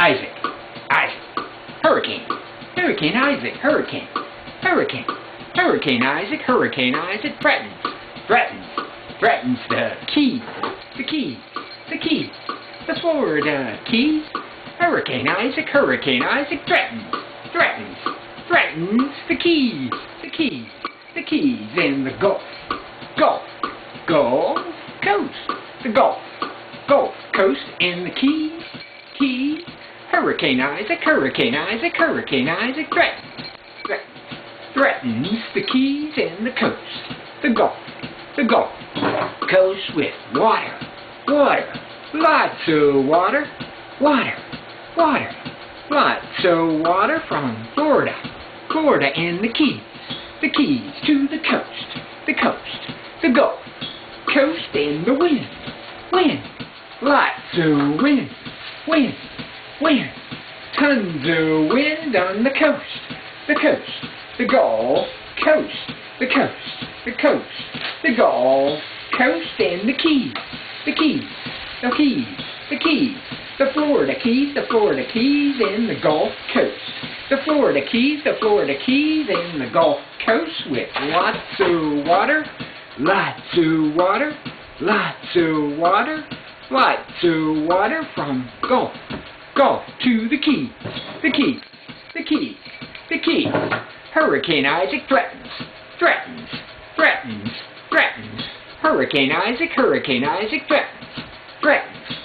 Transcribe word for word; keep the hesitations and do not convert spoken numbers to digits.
Isaac, Isaac, Hurricane, Hurricane Isaac, Hurricane, Hurricane, Hurricane Isaac, Hurricane Isaac threatens, threatens, threatens the Keys, the Keys, the Keys, the Florida Keys. Hurricane Isaac, Hurricane Isaac threatens, threatens, threatens the Keys, the Keys, the Keys in the Gulf, Gulf, Gulf Coast, the Gulf, Gulf Coast in the Keys, Keys. Hurricane Isaac, Hurricane Isaac, Hurricane Isaac threatens, threatens, threatens the Keys and the coast, the Gulf, the Gulf Coast with water, water, lots of water, water, water, lots of water from Florida, Florida and the Keys, the Keys to the coast, the coast, the Gulf Coast and the wind, wind, lots of wind, wind, wind, tons of wind on the coast, the coast, the Gulf Coast, the coast, the coast, the Gulf Coast and the Keys, the Keys, the Keys, the Keys, the Florida Keys, the Florida Keys and the Gulf Coast, the Florida Keys, the Florida Keys and the Gulf Coast with lots of water, lots of water, lots of water, lots of water from Gulf, Gulf to the Keys, the Keys, the Keys, the Keys. Hurricane Isaac threatens, threatens, threatens, threatens. Hurricane Isaac, Hurricane Isaac threatens, threatens,